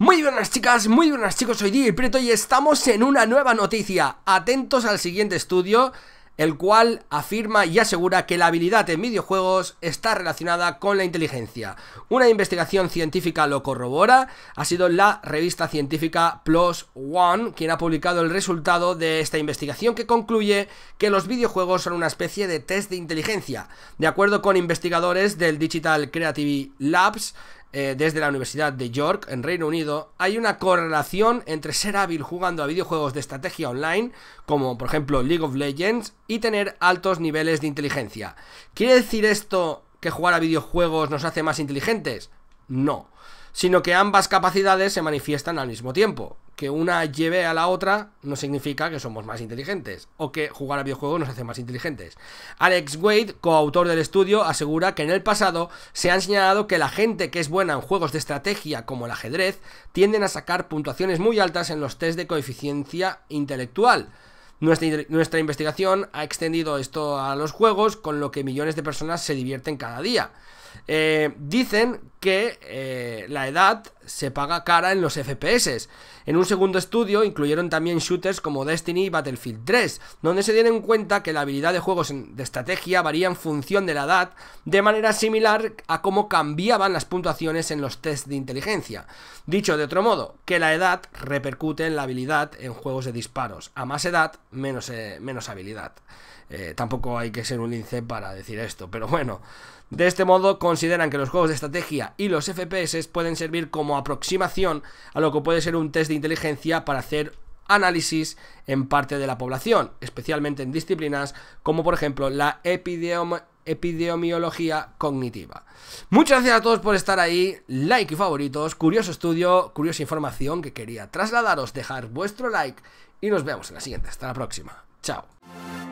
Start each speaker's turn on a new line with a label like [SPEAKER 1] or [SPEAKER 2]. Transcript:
[SPEAKER 1] Muy buenas chicas, muy buenas chicos, soy DJ Prieto y estamos en una nueva noticia. Atentos al siguiente estudio, el cual afirma y asegura que la habilidad en videojuegos está relacionada con la inteligencia. Una investigación científica lo corrobora. Ha sido la revista científica PLOS ONE quien ha publicado el resultado de esta investigación, que concluye que los videojuegos son una especie de test de inteligencia. De acuerdo con investigadores del Digital Creative Labs, desde la Universidad de York, en Reino Unido, hay una correlación entre ser hábil jugando a videojuegos de estrategia online, como por ejemplo League of Legends, y tener altos niveles de inteligencia. ¿Quiere decir esto que jugar a videojuegos nos hace más inteligentes? No, sino que ambas capacidades se manifiestan al mismo tiempo. Que una lleve a la otra no significa que somos más inteligentes o que jugar a videojuegos nos hace más inteligentes. Alex Wade, coautor del estudio, asegura que en el pasado se ha señalado que la gente que es buena en juegos de estrategia como el ajedrez tienden a sacar puntuaciones muy altas en los test de coeficiencia intelectual. Nuestra investigación ha extendido esto a los juegos, con lo que millones de personas se divierten cada día. Dicen que la edad se paga cara en los FPS. En un segundo estudio incluyeron también shooters como Destiny y Battlefield 3, donde se dieron en cuenta que la habilidad de juegos de estrategia varía en función de la edad, de manera similar a cómo cambiaban las puntuaciones en los tests de inteligencia. Dicho de otro modo, que la edad repercute en la habilidad en juegos de disparos. A más edad, menos habilidad. Tampoco hay que ser un lince para decir esto, pero bueno. De este modo consideran que los juegos de estrategia y los FPS pueden servir como aproximación a lo que puede ser un test de inteligencia para hacer análisis en parte de la población, especialmente en disciplinas como por ejemplo la epidemiología cognitiva. Muchas gracias a todos por estar ahí, like y favoritos, curioso estudio, curiosa información que quería trasladaros, dejar vuestro like y nos vemos en la siguiente. Hasta la próxima, chao.